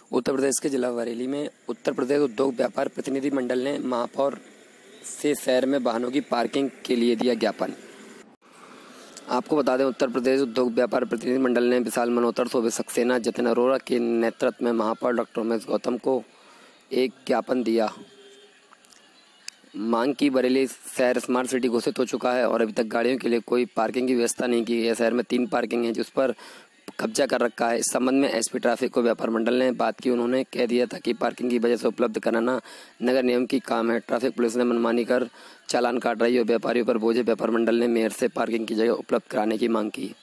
उत्तर प्रदेश के जिला बरेली में उत्तर प्रदेश उद्योग व्यापार प्रतिनिधि मंडल ने महापौर से शहर में वाहनों की पार्किंग के लिए दिया ज्ञापन। आपको बता दें, उत्तर प्रदेश उद्योग व्यापार प्रतिनिधि मंडल ने विशाल मल्होत्रा, शोभित सक्सेना, जतिन अरोड़ा के नेतृत्व में महापौर डॉक्टर उमेश गौतम को एक ज्ञापन दिया। मांग की बरेली शहर स्मार्ट सिटी घोषित हो चुका है और अभी तक गाड़ियों के लिए कोई पार्किंग की व्यवस्था नहीं की गई है। शहर में 3 पार्किंग है जिस पर कब्जा कर रखा है। इस संबंध में एसपी ट्रैफिक को व्यापार मंडल ने बात की। उन्होंने कह दिया था कि पार्किंग की वजह से उपलब्ध कराना नगर निगम की काम है। ट्रैफिक पुलिस ने मनमानी कर चालान काट रही है। व्यापारियों पर बोझे व्यापार मंडल ने मेयर से पार्किंग की जगह उपलब्ध कराने की मांग की।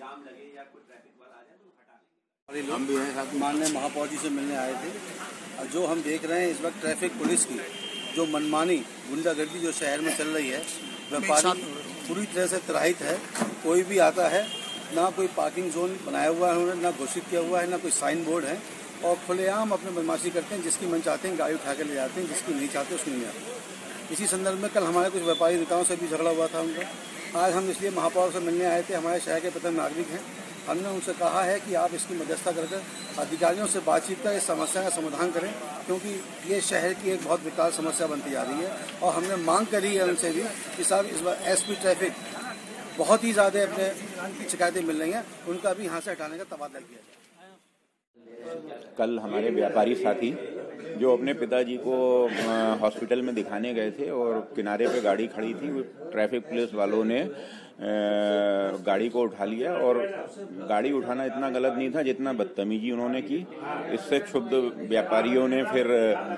हम भी हैं, माननीय महापौर जी से मिलने आए थे। जो हम देख रहे हैं इस वक्त ट्रैफिक पुलिस की जो मनमानी गुंडागर्दी जो शहर में चल रही है, व्यापारी पूरी तरह से त्राहित है। कोई भी आता है, ना कोई पार्किंग जोन बनाया हुआ है उन्होंने, ना घोषित किया हुआ है, ना कोई साइन बोर्ड है और खुलेआम अपने बदमाशी करते हैं। जिसकी मन चाहते हैं गाड़ी उठा के ले जाते हैं, जिसकी नहीं चाहते उसकी नहीं आते। इसी संदर्भ में कल हमारे कुछ व्यापारी नेताओं से भी झगड़ा हुआ था उनका। आज हम इसलिए महापौर से मिलने आए थे। हमारे शहर के प्रथम नागरिक हैं। हमने उनसे कहा है कि आप इसकी मध्यस्थता कर अधिकारियों से बातचीत कर इस समस्या का समाधान करें, क्योंकि ये शहर की एक बहुत विकराल समस्या बनती जा रही है। और हमने मांग करी है उनसे भी कि साहब इस बार एसपी ट्रैफिक बहुत ही ज़्यादा अपने शिकायतें मिल रही हैं, उनका भी यहाँ से हटाने का तबादला किया जाए। कल हमारे व्यापारी साथी जो अपने पिताजी को हॉस्पिटल में दिखाने गए थे और किनारे पे गाड़ी खड़ी थी, वो ट्रैफिक पुलिस वालों ने गाड़ी को उठा लिया। और गाड़ी उठाना इतना गलत नहीं था जितना बदतमीजी उन्होंने की। इससे क्षुब्ध व्यापारियों ने फिर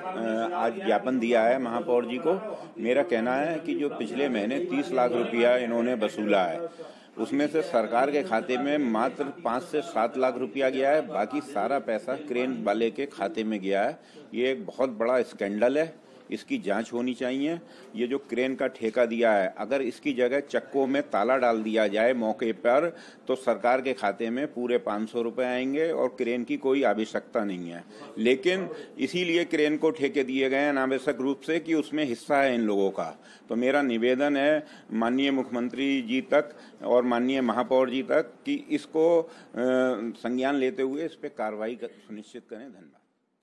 आज ज्ञापन दिया है महापौर जी को। मेरा कहना है कि जो पिछले महीने 30 लाख रुपया इन्होंने वसूला है, उसमें से सरकार के खाते में मात्र 5 से 7 लाख रुपया गया है। बाकी सारा पैसा क्रेन वाले के खाते में गया है। ये एक बहुत बड़ा स्कैंडल है, इसकी जांच होनी चाहिए। ये जो क्रेन का ठेका दिया है, अगर इसकी जगह चक्कों में ताला डाल दिया जाए मौके पर, तो सरकार के खाते में पूरे 500 रुपए आएंगे और क्रेन की कोई आवश्यकता नहीं है। लेकिन इसीलिए क्रेन को ठेके दिए गए हैं अनावश्यक रूप से कि उसमें हिस्सा है इन लोगों का। तो मेरा निवेदन है माननीय मुख्यमंत्री जी तक और माननीय महापौर जी तक कि इसको संज्ञान लेते हुए इस पर कार्रवाई सुनिश्चित करें। धन्यवाद।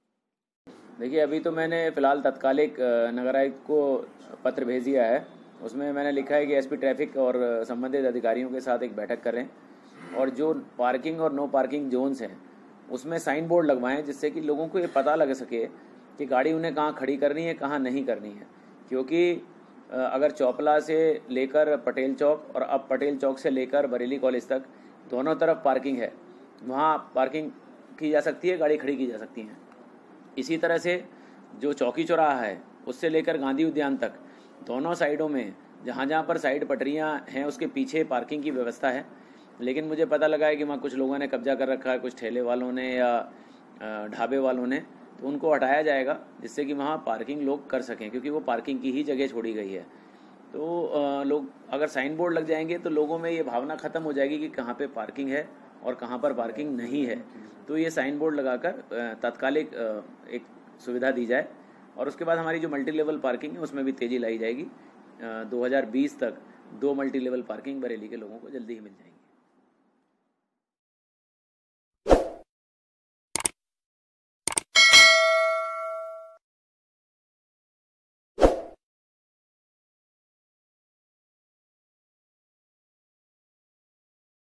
देखिए, अभी तो मैंने फ़िलहाल तत्कालिक नगर आयुक्त को पत्र भेज दिया है। उसमें मैंने लिखा है कि एसपी ट्रैफिक और संबंधित अधिकारियों के साथ एक बैठक करें और जो पार्किंग और नो पार्किंग जोन्स हैं उसमें साइन बोर्ड लगवाएं, जिससे कि लोगों को ये पता लग सके कि गाड़ी उन्हें कहाँ खड़ी करनी है, कहाँ नहीं करनी है। क्योंकि अगर चौपला से लेकर पटेल चौक और अब पटेल चौक से लेकर बरेली कॉलेज तक दोनों तरफ पार्किंग है, वहाँ पार्किंग की जा सकती है, गाड़ी खड़ी की जा सकती है। इसी तरह से जो चौकी चौराहा है उससे लेकर गांधी उद्यान तक दोनों साइडों में जहाँ जहाँ पर साइड पटरियाँ हैं उसके पीछे पार्किंग की व्यवस्था है। लेकिन मुझे पता लगा है कि वहाँ कुछ लोगों ने कब्जा कर रखा है, कुछ ठेले वालों ने या ढाबे वालों ने, तो उनको हटाया जाएगा जिससे कि वहाँ पार्किंग लोग कर सकें, क्योंकि वो पार्किंग की ही जगह छोड़ी गई है। तो लोग अगर साइन बोर्ड लग जाएंगे तो लोगों में ये भावना ख़त्म हो जाएगी कि कहाँ पे पार्किंग है और कहाँ पर पार्किंग नहीं है। तो ये साइन बोर्ड लगाकर तात्कालिक एक सुविधा दी जाए और उसके बाद हमारी जो मल्टी लेवल पार्किंग है उसमें भी तेज़ी लाई जाएगी। 2020 तक 2 मल्टी लेवल पार्किंग बरेली के लोगों को जल्दी ही मिल जाएंगी।